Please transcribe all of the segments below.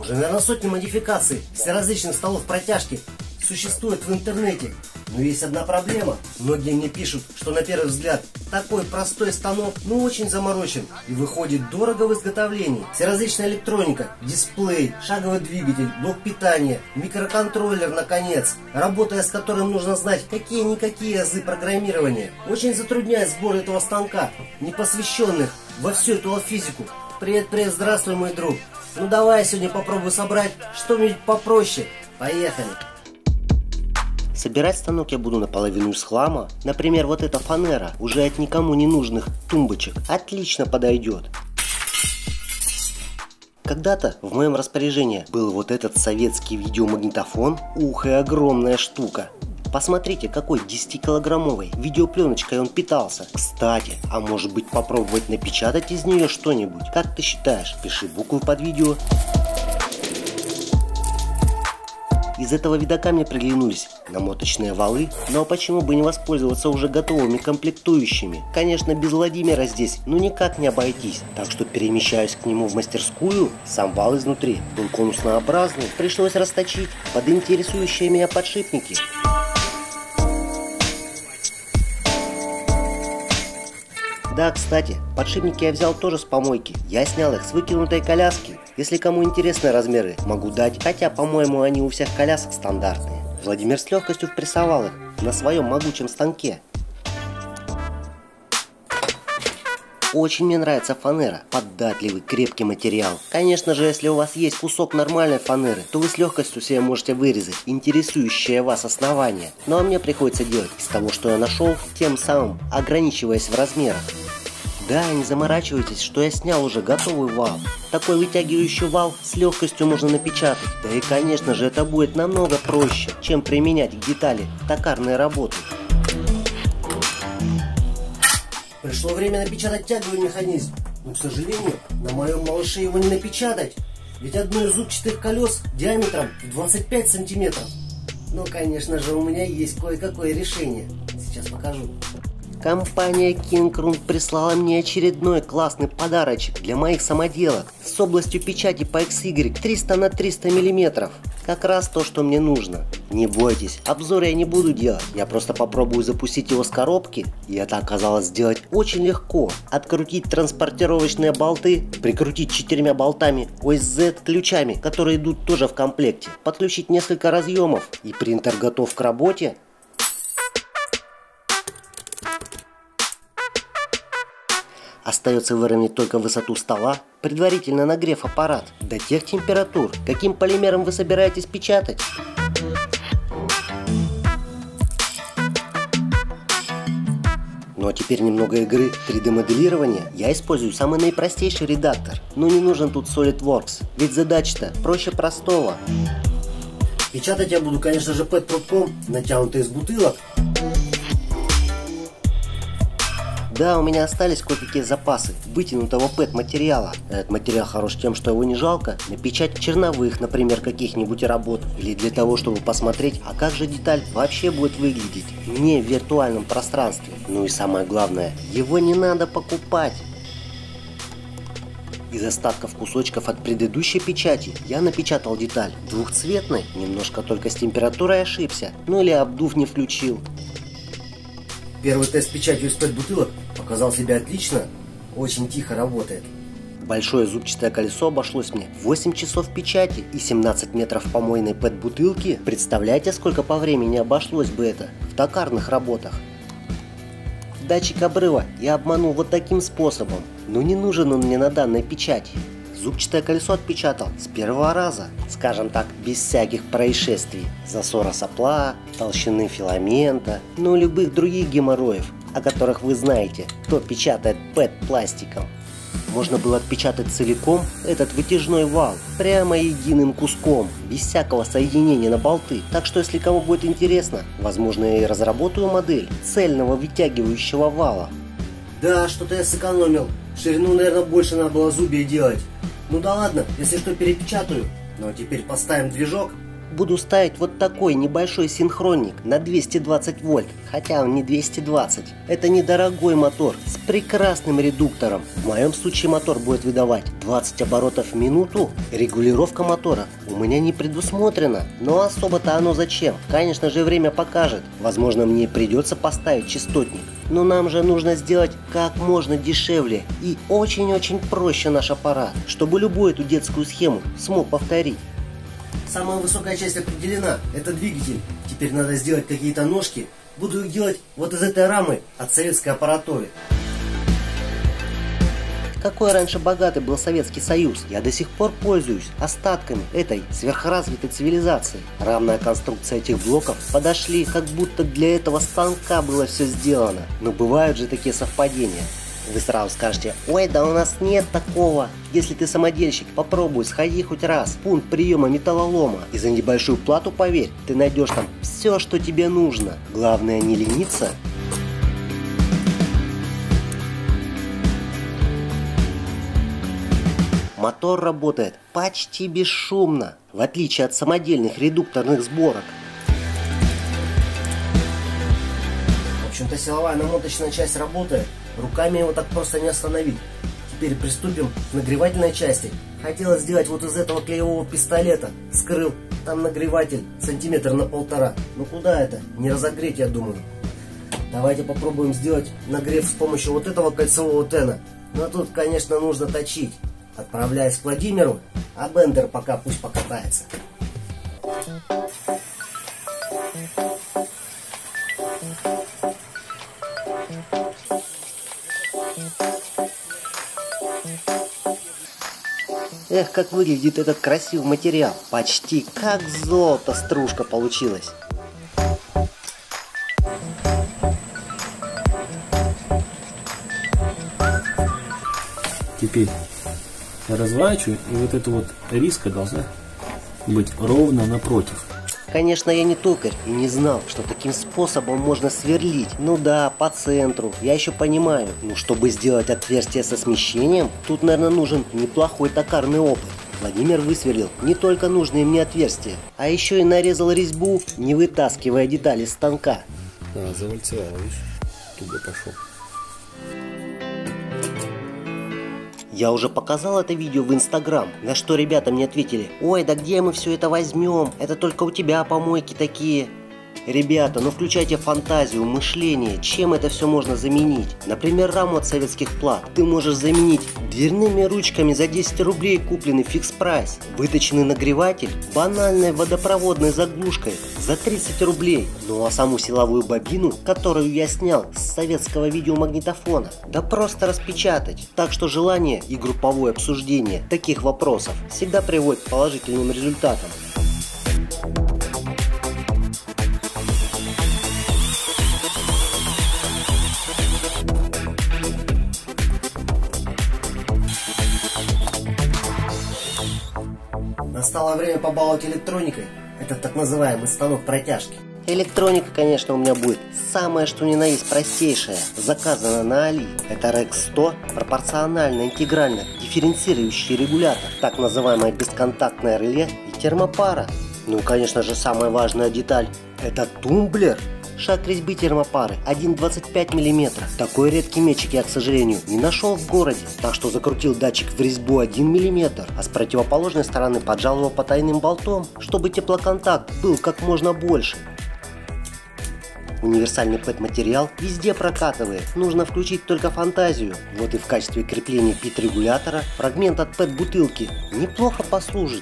Уже, наверное, сотни модификаций всеразличных столов протяжки существует в интернете. Но есть одна проблема. Многие мне пишут, что на первый взгляд такой простой станок, очень заморочен и выходит дорого в изготовлении. Всеразличная электроника, дисплей, шаговый двигатель, блок питания, микроконтроллер, наконец, работая с которым нужно знать какие-никакие азы программирования. Очень затрудняет сбор этого станка, непосвященных во всю эту физику. Привет-привет, здравствуй, мой друг. Ну давай я сегодня попробую собрать что-нибудь попроще. Поехали. Собирать станок я буду наполовину из хлама. Например, вот эта фанера, уже от никому не нужных тумбочек, отлично подойдет. Когда-то в моем распоряжении был вот этот советский видеомагнитофон. Ух, и огромная штука. Посмотрите, какой 10-килограммовой видеопленочкой он питался. Кстати, а может быть попробовать напечатать из нее что-нибудь? Как ты считаешь? Пиши буквы под видео. Из этого видака мне приглянулись намоточные валы, но почему бы не воспользоваться уже готовыми комплектующими? Конечно, без Владимира здесь, никак не обойтись, так что перемещаюсь к нему в мастерскую. Сам вал изнутри был конуснообразный, пришлось расточить под интересующие меня подшипники. Да, кстати, подшипники я взял тоже с помойки. Я снял их с выкинутой коляски. Если кому интересны размеры, могу дать, хотя, по-моему, они у всех колясок стандартные. Владимир с легкостью впрессовал их на своем могучем станке. Очень мне нравится фанера, податливый, крепкий материал. Конечно же, если у вас есть кусок нормальной фанеры, то вы с легкостью себе можете вырезать интересующее вас основание. Ну а мне приходится делать из того, что я нашел, тем самым ограничиваясь в размерах. Да, не заморачивайтесь, что я снял уже готовый вал. Такой вытягивающий вал с легкостью можно напечатать. Да и конечно же это будет намного проще, чем применять к детали токарной работы. Пришло время напечатать тяговый механизм. Но, к сожалению, на моем малыше его не напечатать. Ведь одно из зубчатых колес диаметром в 25 сантиметров. Но, конечно же, у меня есть кое-какое решение. Сейчас покажу. Компания Kinkrun прислала мне очередной классный подарочек для моих самоделок с областью печати по XY 300 на 300 мм. Как раз то, что мне нужно. Не бойтесь, обзор я не буду делать, я просто попробую запустить его с коробки. И это оказалось сделать очень легко. Открутить транспортировочные болты, прикрутить 4 болтами OSZ ключами, которые идут тоже в комплекте, подключить несколько разъемов, и принтер готов к работе. Остается выровнять только высоту стола, предварительно нагрев аппарат до тех температур, каким полимером вы собираетесь печатать. Ну а теперь немного игры 3D-моделирования. Я использую самый наипростейший редактор, но не нужен тут SolidWorks, ведь задача-то проще простого. Печатать я буду, конечно же, PET-пробком, натянутый из бутылок. Да, у меня остались кое-какие запасы вытянутого PET материала. Этот материал хорош тем, что его не жалко на печать черновых, например, каких-нибудь работ. Или для того, чтобы посмотреть, а как же деталь вообще будет выглядеть не в виртуальном пространстве. Ну и самое главное, его не надо покупать. Из остатков кусочков от предыдущей печати я напечатал деталь двухцветной, немножко только с температурой ошибся, ну или обдув не включил. Первый тест печатью из PET-бутылок показал себя отлично, очень тихо работает. Большое зубчатое колесо обошлось мне 8 часов печати и 17 метров помойной PET-бутылки. Представляете, сколько по времени обошлось бы это в токарных работах? Датчик обрыва я обманул вот таким способом, но не нужен он мне на данной печати. Зубчатое колесо отпечатал с первого раза, скажем так, без всяких происшествий, засора сопла, толщины филамента, ну и любых других геморроев, о которых вы знаете, кто печатает PET пластиком. Можно было отпечатать целиком этот вытяжной вал, прямо единым куском, без всякого соединения на болты. Так что, если кому будет интересно, возможно, я и разработаю модель цельного вытягивающего вала. Да, что-то я сэкономил. Ширину, наверное, больше надо было зубья делать. Ну да ладно, если что, перепечатаю. Ну а теперь поставим движок Буду ставить вот такой небольшой синхронник на 220 вольт, хотя он не 220. Это недорогой мотор с прекрасным редуктором. В моем случае мотор будет выдавать 20 оборотов в минуту. Регулировка мотора у меня не предусмотрена, но особо-то оно зачем? Конечно же, время покажет. Возможно, мне придется поставить частотник. Но нам же нужно сделать как можно дешевле и очень-очень проще наш аппарат, чтобы любую эту детскую схему смог повторить. Самая высокая часть определена, это двигатель. Теперь надо сделать какие-то ножки. Буду их делать вот из этой рамы от советской аппаратуры. Какой раньше богатый был Советский Союз, я до сих пор пользуюсь остатками этой сверхразвитой цивилизации. Рамная конструкция этих блоков подошли, как будто для этого станка было все сделано. Но бывают же такие совпадения. Вы сразу скажете: ой, да у нас нет такого. Если ты самодельщик, попробуй, сходи хоть раз в пункт приема металлолома. И за небольшую плату, поверь, ты найдешь там все, что тебе нужно. Главное не лениться. Мотор работает почти бесшумно, в отличие от самодельных редукторных сборок. В общем-то, силовая намоточная часть работает. Руками его так просто не остановить. Теперь приступим к нагревательной части. Хотелось сделать вот из этого клеевого пистолета. Скрыл. Там нагреватель сантиметр на 1,5. Ну куда это? Не разогреть, я думаю. Давайте попробуем сделать нагрев с помощью вот этого кольцевого тена. Но тут, конечно, нужно точить. Отправляюсь к Владимиру, а Бендер пока пусть покатается. Эх, как выглядит этот красивый материал. Почти как золото стружка получилась. Теперь я разворачиваю, и вот эта вот риска должна быть ровно напротив. Конечно, я не токарь и не знал, что таким способом можно сверлить. Ну да, по центру, я еще понимаю. Но чтобы сделать отверстие со смещением, тут, наверное, нужен неплохой токарный опыт. Владимир высверлил не только нужные мне отверстия, а еще и нарезал резьбу, не вытаскивая детали с станка. А, завальцевал, видишь, туго пошел. Я уже показал это видео в Инстаграм, на что ребята мне ответили: ой, да где мы все это возьмем, это только у тебя помойки такие. Ребята, ну включайте фантазию, мышление, чем это все можно заменить. Например, раму от советских плат ты можешь заменить дверными ручками за 10 рублей, купленный фикс-прайс. Выточенный нагреватель банальной водопроводной заглушкой за 30 рублей. Ну а саму силовую бобину, которую я снял с советского видеомагнитофона, да просто распечатать. Так что желание и групповое обсуждение таких вопросов всегда приводит к положительным результатам. Настало время побаловать электроникой. Это так называемый станок протяжки. Электроника, конечно, у меня будет самое что ни на есть простейшая. Заказана на Али. Это RX 100, пропорционально интегрально дифференцирующий регулятор, так называемое бесконтактное реле и термопара. Ну, конечно же, самая важная деталь — это тумблер. Шаг резьбы термопары 1,25 мм. Такой редкий мечик я, к сожалению, не нашел в городе, так что закрутил датчик в резьбу 1 мм, а с противоположной стороны поджал его потайным болтом, чтобы теплоконтакт был как можно больше. Универсальный ПЭТ-материал везде прокатывает, нужно включить только фантазию. Вот и в качестве крепления ПИТ-регулятора фрагмент от ПЭТ-бутылки неплохо послужит.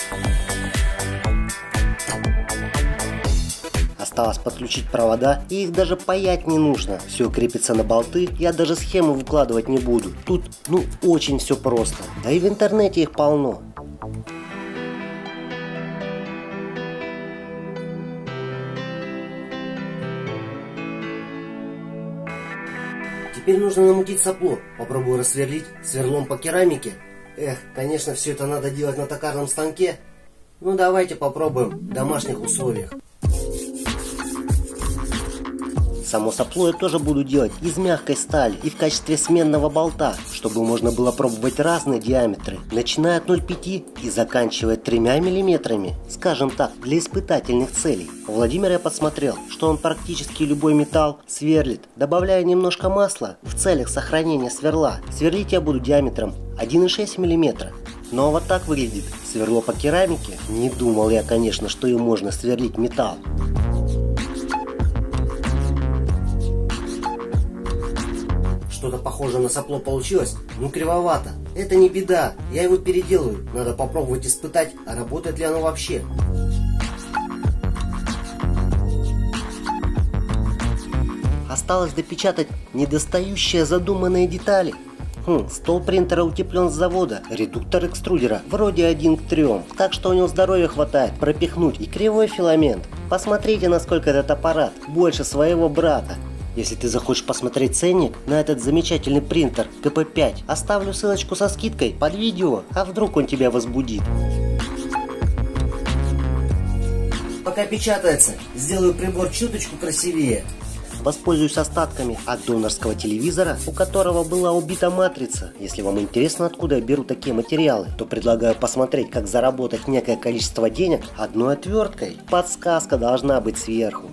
Осталось подключить провода, и их даже паять не нужно. Все крепится на болты, я даже схему выкладывать не буду. Тут, ну, очень все просто. Да и в интернете их полно. Теперь нужно намутить сопло. Попробую рассверлить сверлом по керамике. Эх, конечно, все это надо делать на токарном станке. Ну, давайте попробуем в домашних условиях. Само сопло я тоже буду делать из мягкой стали и в качестве сменного болта, чтобы можно было пробовать разные диаметры, начиная от 0,5 и заканчивая 3 миллиметрами, скажем так, для испытательных целей. У Владимира я подсмотрел, что он практически любой металл сверлит, добавляя немножко масла в целях сохранения сверла. Сверлить я буду диаметром 1,6 мм. Но вот так выглядит сверло по керамике. Не думал я, конечно, что им можно сверлить металл. Что-то похоже на сопло получилось, но кривовато. Это не беда, я его переделаю. Надо попробовать испытать, а работает ли оно вообще. Осталось допечатать недостающие задуманные детали. Стол принтера утеплен с завода, редуктор экструдера вроде 1 к 3, так что у него здоровья хватает пропихнуть и кривой филамент. Посмотрите, насколько этот аппарат больше своего брата. Если ты захочешь посмотреть ценник на этот замечательный принтер КП5, оставлю ссылочку со скидкой под видео, а вдруг он тебя возбудит. Пока печатается, сделаю прибор чуточку красивее. Воспользуюсь остатками от донорского телевизора, у которого была убита матрица. Если вам интересно, откуда я беру такие материалы, то предлагаю посмотреть, как заработать некое количество денег одной отверткой. Подсказка должна быть сверху.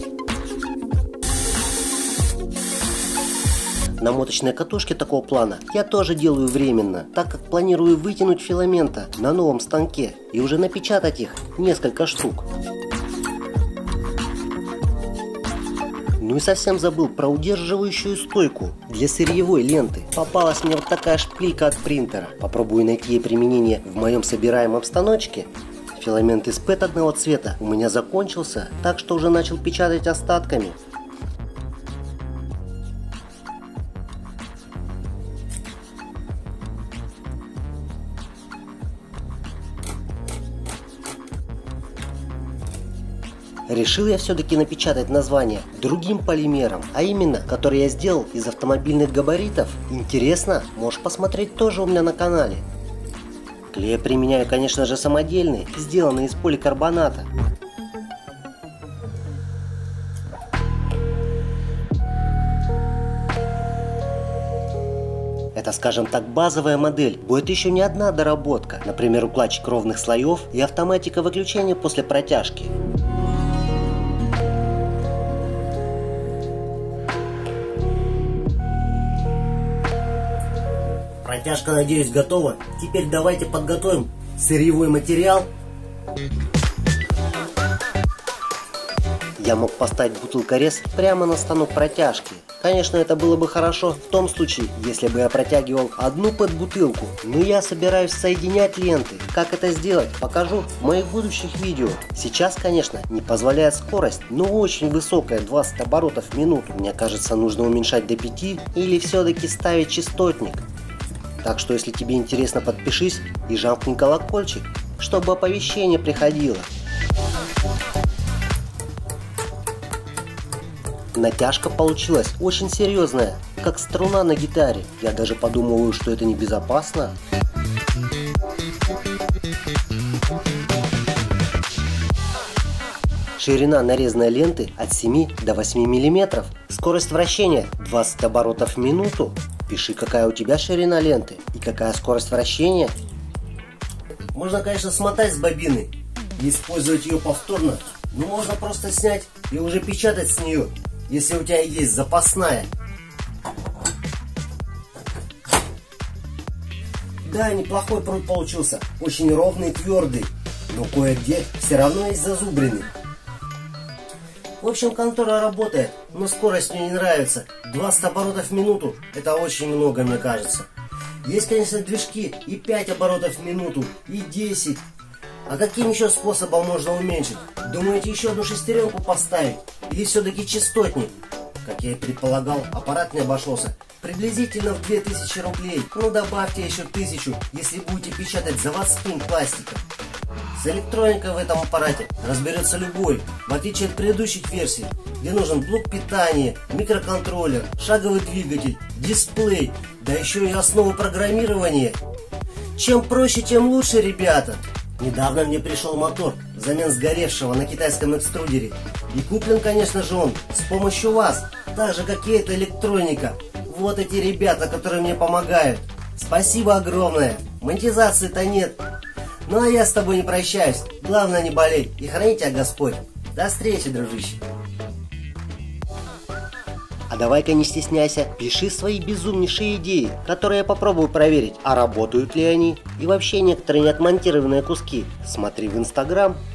Намоточные катушки такого плана я тоже делаю временно, так как планирую вытянуть филамента на новом станке и уже напечатать их несколько штук. Ну и совсем забыл про удерживающую стойку для сырьевой ленты. Попалась мне вот такая шпилька от принтера. Попробую найти ей применение в моем собираемом станочке. Филамент из ПЭТ одного цвета у меня закончился, так что уже начал печатать остатками. Решил я все-таки напечатать название другим полимером, а именно, который я сделал из автомобильных габаритов. Интересно? Можешь посмотреть тоже у меня на канале. Клей я применяю, конечно же, самодельный, сделанный из поликарбоната. Это, скажем так, базовая модель. Будет еще не одна доработка. Например, укладчик ровных слоев и автоматика выключения после протяжки. Протяжка, надеюсь, готова. Теперь давайте подготовим сырьевой материал. Я мог поставить бутылкорез прямо на станок протяжки. Конечно, это было бы хорошо в том случае, если бы я протягивал одну ПЭТ-бутылку. Но я собираюсь соединять ленты. Как это сделать, покажу в моих будущих видео. Сейчас, конечно, не позволяет скорость, но очень высокая, 20 оборотов в минуту. Мне кажется, нужно уменьшать до 5 или все-таки ставить частотник. Так что, если тебе интересно, подпишись и жамкни колокольчик, чтобы оповещение приходило. Натяжка получилась очень серьезная, как струна на гитаре. Я даже подумываю, что это небезопасно. Ширина нарезанной ленты от 7 до 8 мм. Скорость вращения 20 оборотов в минуту. Пиши, какая у тебя ширина ленты и какая скорость вращения. Можно, конечно, смотать с бобины и использовать ее повторно, но можно просто снять и уже печатать с нее, если у тебя есть запасная. Да, неплохой пруд получился, очень ровный и твердый, но кое-где все равно есть зазубрины. В общем, контора работает, но скорость мне не нравится. 20 оборотов в минуту – это очень много, мне кажется. Есть, конечно, движки и 5 оборотов в минуту, и 10. А каким еще способом можно уменьшить? Думаете, еще одну шестеренку поставить? Или все-таки частотник? Как я и предполагал, аппарат мне обошелся приблизительно в 2000 рублей. Ну, добавьте еще 1000, если будете печатать заводским пластиком. С электроникой в этом аппарате разберется любой, в отличие от предыдущих версий, где нужен блок питания, микроконтроллер, шаговый двигатель, дисплей, да еще и основа программирования. Чем проще, тем лучше, ребята. Недавно мне пришел мотор взамен сгоревшего на китайском экструдере. И куплен, конечно же, он с помощью вас, так же, как и эта электроника. Вот эти ребята, которые мне помогают. Спасибо огромное. Монетизации-то нет. Ну а я с тобой не прощаюсь. Главное не болей и храни тебя Господь. До встречи, дружище. А давай-ка не стесняйся, пиши свои безумнейшие идеи, которые я попробую проверить, а работают ли они. И вообще некоторые неотмонтированные куски смотри в Инстаграм.